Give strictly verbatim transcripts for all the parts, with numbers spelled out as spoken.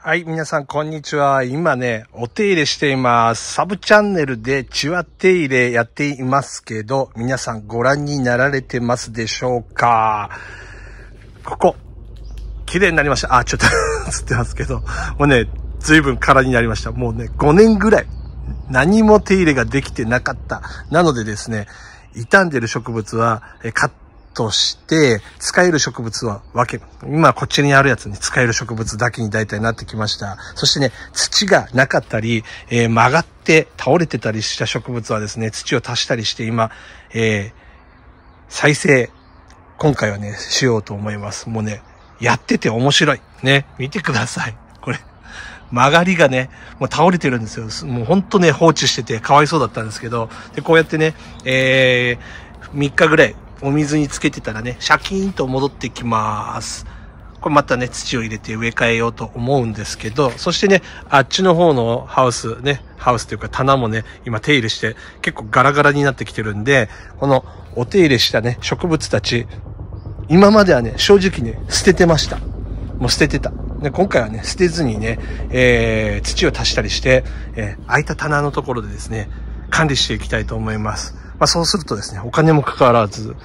はい、皆さん、こんにちは。今ね、お手入れしています。サブチャンネルでチワ手入れやっていますけど、皆さんご覧になられてますでしょうか？ここ、綺麗になりました。あ、ちょっと映ってますけど、もうね、随分空になりました。もうね、ごねんぐらい、何も手入れができてなかった。なのでですね、傷んでる植物は、えカッとして使える植物は分け、今こっちにあるやつに使える植物だけに大体なってきました。そしてね、土がなかったり、えー、曲がって倒れてたりした植物はですね、土を足したりして今、えー、再生今回はねしようと思います。もうね、やってて面白いね。見てください、これ曲がりがね、もう倒れてるんですよ。もうほんとね、放置しててかわいそうだったんですけど、でこうやってね、えー、みっかぐらいお水につけてたらね、シャキーンと戻ってきます。これまたね、土を入れて植え替えようと思うんですけど、そしてね、あっちの方のハウスね、ハウスというか棚もね、今手入れして結構ガラガラになってきてるんで、このお手入れしたね、植物たち、今まではね、正直ね、捨ててました。もう捨ててた。で今回はね、捨てずにね、えー、土を足したりして、えー、空いた棚のところでですね、管理していきたいと思います。まあそうするとですね、お金もかかわらず、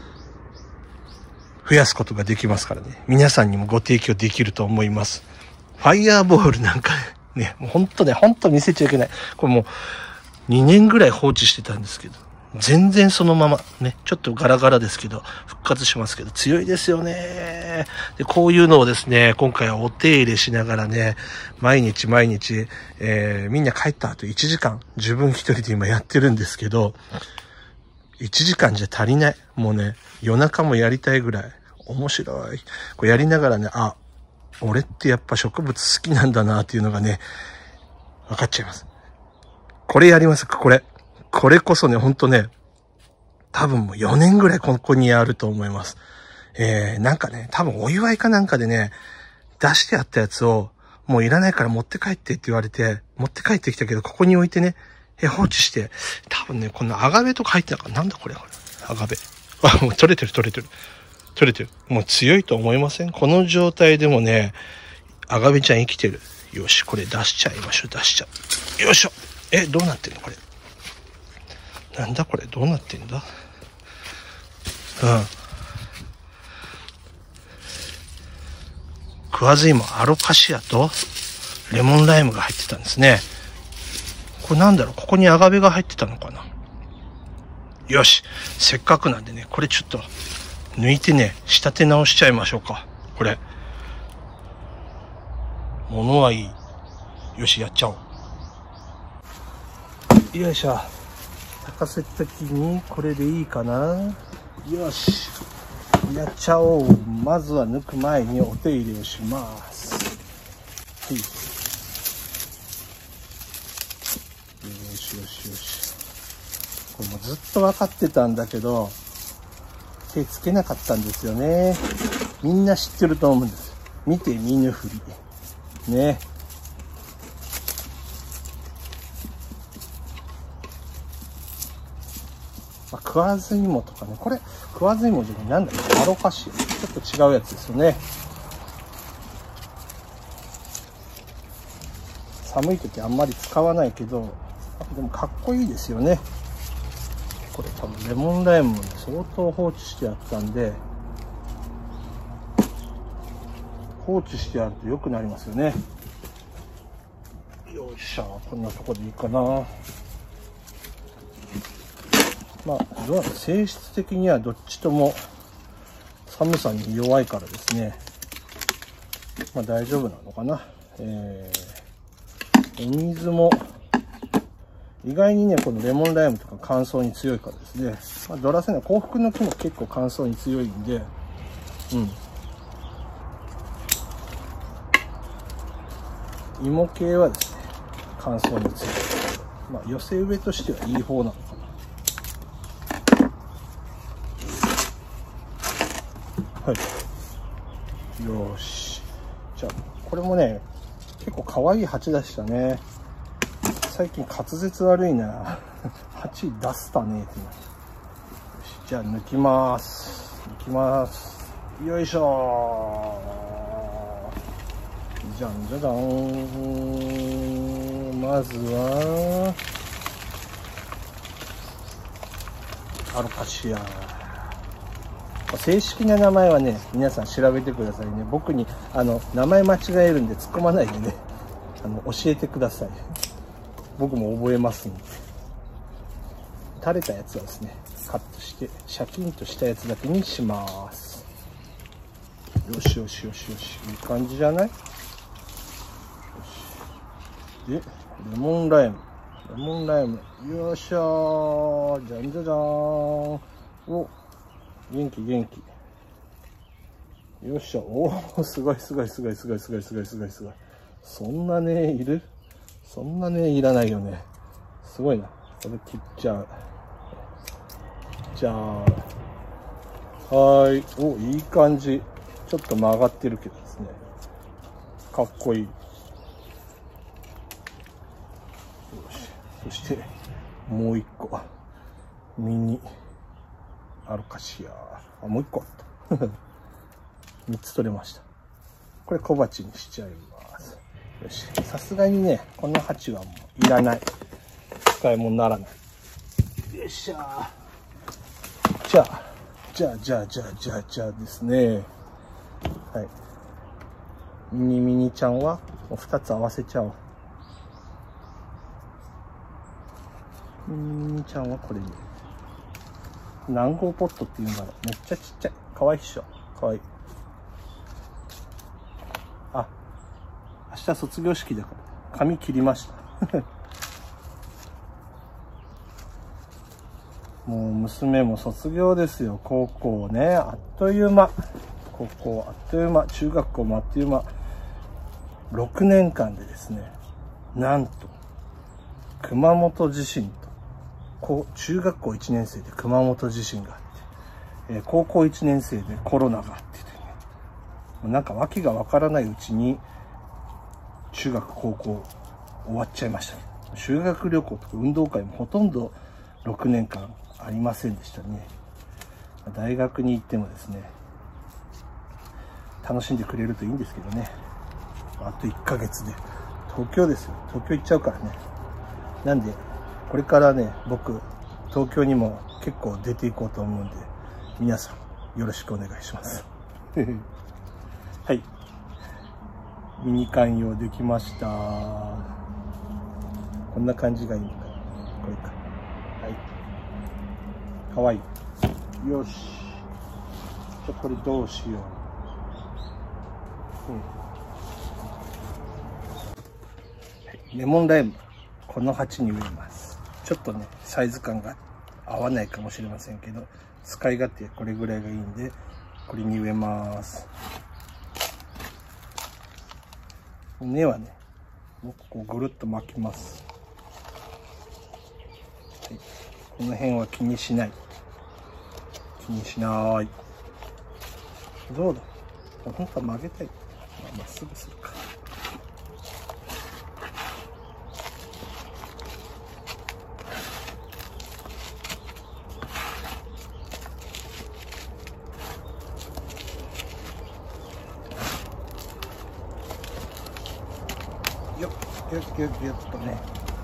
増やすことができますからね、皆さんにもご提供できると思います。ファイヤーボールなんかね、もうほんとね、ほんと見せちゃいけない。これもうにねんぐらい放置してたんですけど、全然そのままね、ちょっとガラガラですけど復活しますけど、強いですよね。でこういうのをですね、今回はお手入れしながらね、毎日毎日、えー、みんな帰った後いちじかん自分一人で今やってるんですけど、いちじかんじゃ足りない。もうね、夜中もやりたいぐらい面白い。これやりながらね、あ、俺ってやっぱ植物好きなんだなっていうのがね、分かっちゃいます。これやりますか、これ。これこそね、ほんとね、多分もうよねんぐらいここにあると思います。えー、なんかね、多分お祝いかなんかでね、出してあったやつを、もういらないから持って帰ってって言われて、持って帰ってきたけど、ここに置いてね、え放置して、多分ね、このアガベとか入ってたから、なんだこれ、これ。アガベ。あ、もう取れてる取れてる。取れてる。もう強いと思いません？この状態でもね、アガベちゃん生きてる。よし、これ出しちゃいましょう、出しちゃう。よいしょ。え、どうなってんのこれ。なんだこれ、どうなってんだ？うん。食わず芋、アロカシアとレモンライムが入ってたんですね。これなんだろう、ここにアガベが入ってたのかな。よし、せっかくなんでね、これちょっと抜いてね、仕立て直しちゃいましょうか。これ物はいい。よし、やっちゃおう。よいしょ。高瀬的にこれでいいかな。よし、やっちゃおう。まずは抜く前にお手入れをします。はい、よしよしよし。これもずっと分かってたんだけど、手つけなかったんですよね。みんな知ってると思うんです。見て見ぬふりね。まあ、食わず芋とかね、これ食わず芋じゃない、なんだっけ、アロカシア、ちょっと違うやつですよね。寒い時あんまり使わないけど、でもかっこいいですよね。これ多分レモンライムも、ね、相当放置してあったんで、放置してあると良くなりますよね。よいしょ、こんなとこでいいかな。まあ、どうなの、性質的にはどっちとも寒さに弱いからですね、まあ大丈夫なのかな。えー、お水も意外にね、このレモンライムとか乾燥に強いからですね、まあ、ドラセナ、幸福の木も結構乾燥に強いんで、うん。芋系はですね、乾燥に強い。まあ、寄せ植えとしてはいい方なのかな。はい。よし。じゃあ、これもね、結構可愛い鉢でしたね。最近滑舌悪いな。鉢出すたねってな。よし、じゃあ抜きます。抜きます。よいしょー。 じゃんじゃじゃん。まずはアロカシア。正式な名前はね、皆さん調べてくださいね。僕にあの名前間違えるんで突っ込まないでね、あの教えてください。僕も覚えますんで。垂れたやつはですね、カットしてシャキンとしたやつだけにします。よしよしよしよし、いい感じじゃない？よし。で、レモンライム。レモンライム。よっしゃー。じゃんじゃじゃーん。お、元気元気。よっしゃ。おー、すごいすごいすごいすごいすごいすごいすごいすごい。そんなね、いる？そんなね、いらないよね。すごいな。これ切っちゃう。じゃあ、はーい。お、いい感じ。ちょっと曲がってるけどですね。かっこいい。よし。そして、もう一個。ミニアロカシア。あ、もう一個あった。三つ取れました。これ小鉢にしちゃいます。よし。さすがにね、この鉢はもういらない。使い物にならない。よっしゃー。じゃあ、じゃあ、じゃあ、じゃあ、じゃあ、じゃあですね。はい。ミニミニちゃんは、もう二つ合わせちゃおう。ミニミニちゃんはこれに。何号ポットっていうんだろう。めっちゃちっちゃい。かわいいっしょ。かわいい。あ、明日卒業式だから、髪切りました。もう娘も卒業ですよ。高校ね、あっという間。高校あっという間。中学校もあっという間。ろくねんかんでですね、なんと、熊本地震と、こう中学校いちねん生で熊本地震があって、えー、高校いちねん生でコロナがあっててね、なんか訳がわからないうちに、中学高校終わっちゃいましたね。修学旅行とか運動会もほとんどろくねんかんありませんでしたね。大学に行ってもですね、楽しんでくれるといいんですけどね。あといっかげつで東京ですよ。東京行っちゃうからね。なんでこれからね、僕東京にも結構出ていこうと思うんで、皆さんよろしくお願いします。はい、ミニ観葉できました。こんな感じがいいのかな。これか。はい、かわいい。よし、じゃあこれどうしよう。うん、レモンライム、この鉢に植えます。ちょっとね、サイズ感が合わないかもしれませんけど、使い勝手これぐらいがいいんで、これに植えます。根はね、もうここぐるっと巻きます。はい、この辺は気にしない。気にしない。どうだ？本当は曲げたい。まあ、まっすぐするか。よっよっよっよっとね。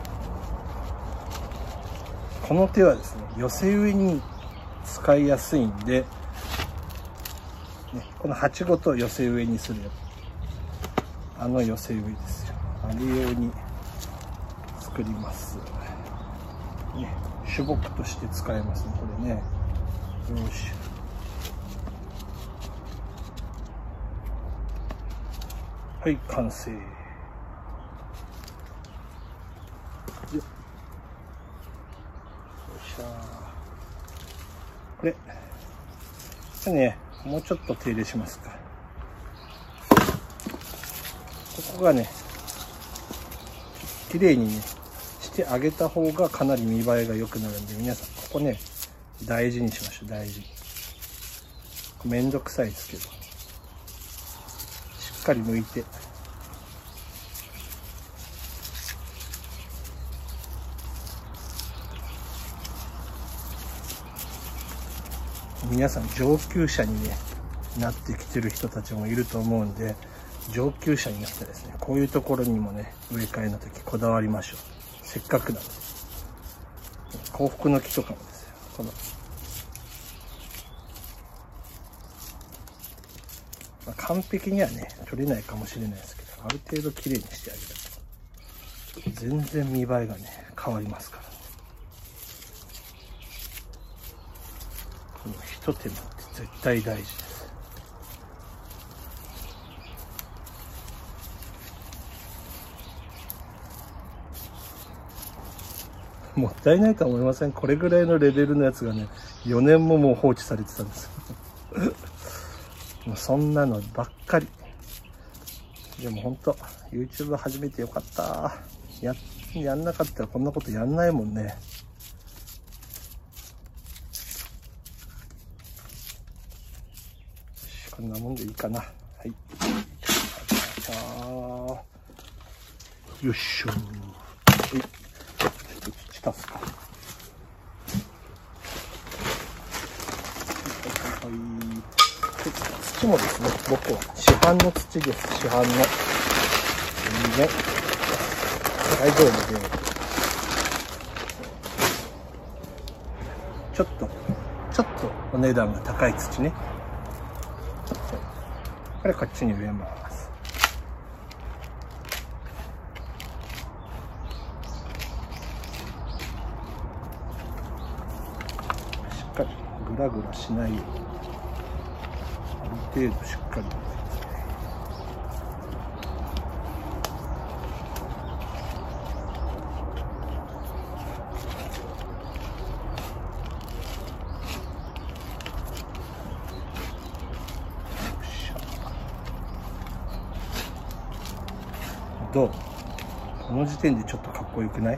この手はですね、寄せ植えに使いやすいんで、ね、この鉢ごと寄せ植えにするよ。あの寄せ植えですよ。あれ用に作ります。ね、主木として使えますね、これね。よし。はい、完成。よっしゃー。これ、これね、もうちょっと手入れしますか。ここがね、綺麗にね、してあげた方がかなり見栄えが良くなるんで、皆さん、ここね、大事にしましょう、大事に。めんどくさいですけど、しっかり剥いて。皆さん上級者に、ね、なってきてる人たちもいると思うんで、 上級者になってですね、こういうところにもね、植え替えの時こだわりましょう。せっかくなので。幸福の木とかもですよ。この、まあ、完璧にはね、取れないかもしれないですけど、ある程度綺麗にしてあげると、全然見栄えがね、変わりますからね。この一手間って絶対大事です。もったいないとは思いません？これぐらいのレベルのやつがね、よねんももう放置されてたんですよ。もうそんなのばっかり。でもほんと、YouTube 始めてよかった。や、やんなかったらこんなことやんないもんね。こんなもんでいいかな。はい。よいしょ。はい。足すか。はい、土もですね、僕は市販の土です。市販の。全然大丈夫で、ちょっと、ちょっとお値段が高い土ね。これこっちに植えます。しっかりグラグラしないように、ある程度しっかり。どう？この時点でちょっとかっこよくない？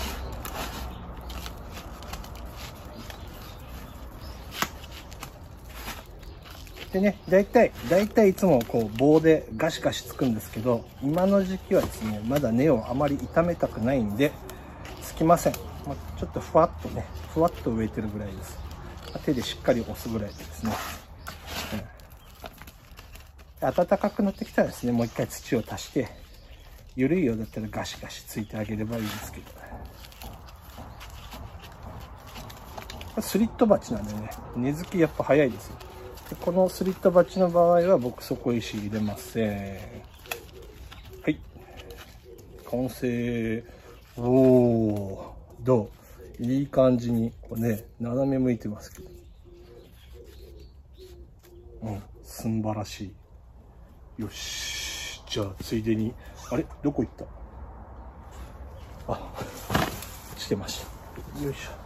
でね、だいたい、だいたいいつもこう棒でガシガシつくんですけど、今の時期はですね、まだ根をあまり傷めたくないんで、つきません。まあ、ちょっとふわっとね、ふわっと植えてるぐらいです。手でしっかり押すぐらいですね。うん、暖かくなってきたらですね、もう一回土を足して、緩いようだったらガシガシついてあげればいいですけど。これスリット鉢なんでね、根付きやっぱ早いですよ。でこのスリット鉢の場合は僕底石入れません。はい。完成。おお、どう？いい感じに、こうね、斜め向いてますけど。うん、すんばらしい。よし。じゃあ、ついでに、あれ？どこ行った？あ、落ちてました。よいしょ。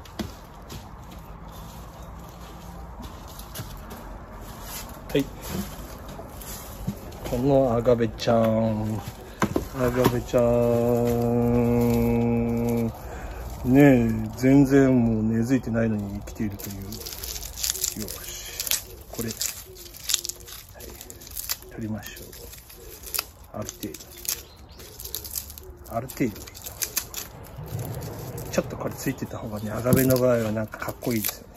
はい。このアガベちゃん。アガベちゃん。ねえ、全然もう根付いてないのに生きているという。よし。これ。はい。取りましょう。ある程度。ある程度いいと。ちょっとこれついてた方がね、アガベの場合はなんかかっこいいですよね。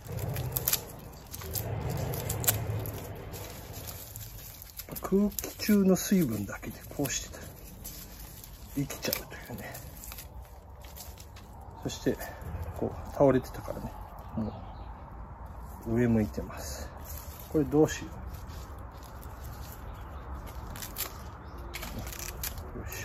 空気中の水分だけでこうしてたら生きちゃうというね。そしてこう倒れてたからね、もう上向いてます。これどうしよう。よっし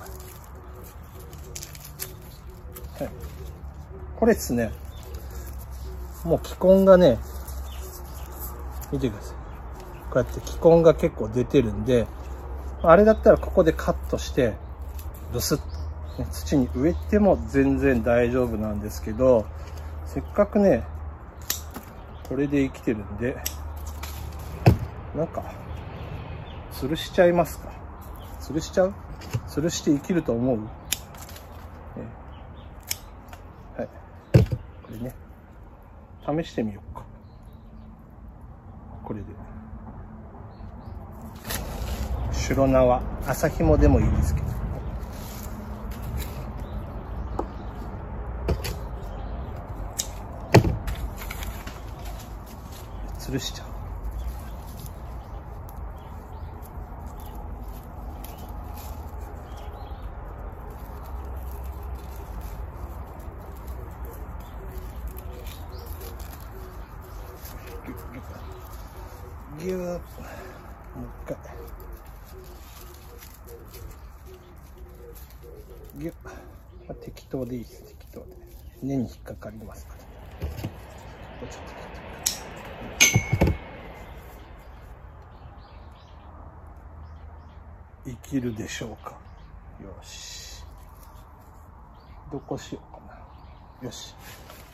ゃー。はい。これですね、もう気根がね、見てください。こうやって気根が結構出てるんで、あれだったらここでカットしてブスッと、ね、土に植えても全然大丈夫なんですけど、せっかくねこれで生きてるんで、なんか吊るしちゃいますか。吊るしちゃう？吊るして生きると思う？ね、はい、これね試してみようか。これで白縄、麻紐でもいいですけど、吊るしちゃう。 ぎゅーっ。もう一回。ぎゅっ。まあ、適当でいいです。適当で。根に引っかかりますから。ちょっと生きるでしょうか。よし。どこしようかな。よし。